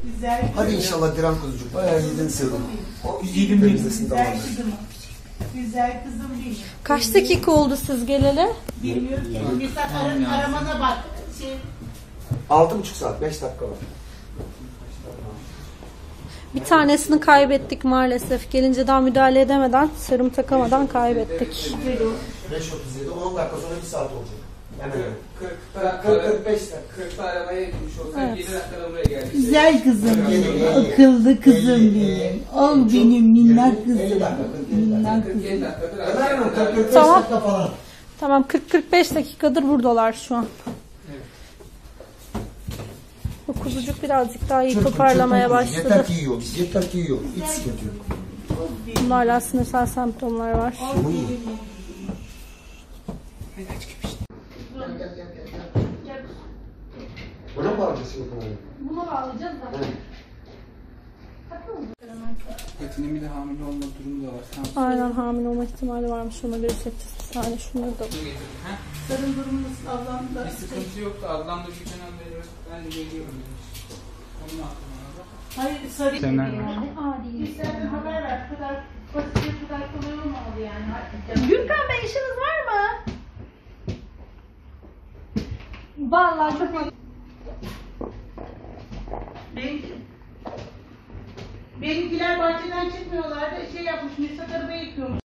Güzel. Hadi inşallah Diren kuzucuk. Bayağı yedin serum. Güzelim benim. Güzel kızım. Güzel kızım benim. Kaç dakika oldu siz geleli? Bilmiyorum ki. Mesela aramana bak. 6,5 saat, 5 dakika var. Bir tanesini kaybettik maalesef. Gelince daha müdahale edemeden, serum takamadan kaybettik. 5.37, 10 dakika sonra 1 saat olacak. Yani 40-45 dakika. 40'ta arabaya gitmiş olsa 7 dakikada buraya geldi. Güzel kızım benim. Akıllı kızım benim. Al benim minnak kızım. 50 dakika, 40 Minnak 47 kızım. dakikadır Ömer Hanım, arabaya 40-45 Tamam. dakika falan. Tamam, 40-45 dakikadır buradalar şu an. Bu kuzucuk birazcık daha iyi toparlamaya başladı. Yeter ki yiyor, yeter ki yiyor. Hiç sıkıntı yok. Bunda hala sinirsel semptomlar var. Buna mı alacaksın bu kamerayı? Bunu alacağız da. Fatih'in bir de hamile olma durumu da var. Tamam. Aynen, hamile olma ihtimali varmış. Ona göre seçeceğiz. Bir saniye şunları da. Bunu getirdim. Ha? Sarın durumu nasıl ablam da? Bir sıkıntı yoktu. Ablam da bir dönem beri ben geliyorum demiş. Onun aklına da. Hayır sarı. Sen nerede? İstersen haber ver. Bu kadar basit, bu kadar kolay olmamalı yani. Gürkan Bey, işiniz var mı? Vallahi çok Benimkiler bahçeden çıkmıyorlardı. Şey yapmış, Mirsat araba yıkıyormuş.